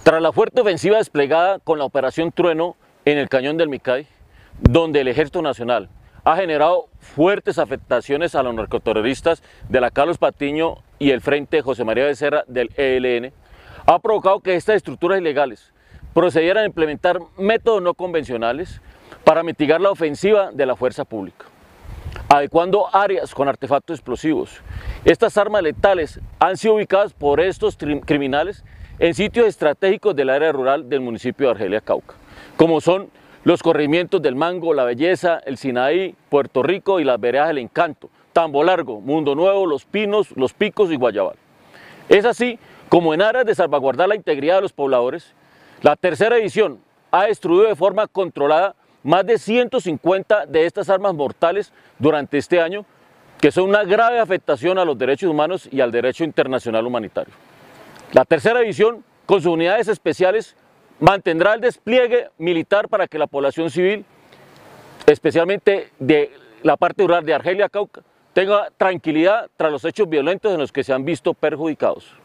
Tras la fuerte ofensiva desplegada con la Operación Trueno en el Cañón del Micay, donde el Ejército Nacional ha generado fuertes afectaciones a los narcoterroristas de la Carlos Patiño y el Frente José María Becerra del ELN, ha provocado que estas estructuras ilegales procedieran a implementar métodos no convencionales para mitigar la ofensiva de la fuerza pública, adecuando áreas con artefactos explosivos. Estas armas letales han sido ubicadas por estos criminales en sitios estratégicos del área rural del municipio de Argelia, Cauca, como son los corregimientos del Mango, La Belleza, el Sinaí, Puerto Rico y las veredas del Encanto, Tambo Largo, Mundo Nuevo, Los Pinos, Los Picos y Guayabal. Es así como en aras de salvaguardar la integridad de los pobladores, la tercera edición ha destruido de forma controlada más de 150 de estas armas mortales durante este año, que son una grave afectación a los derechos humanos y al derecho internacional humanitario. La tercera división, con sus unidades especiales, mantendrá el despliegue militar para que la población civil, especialmente de la parte rural de Argelia, Cauca, tenga tranquilidad tras los hechos violentos en los que se han visto perjudicados.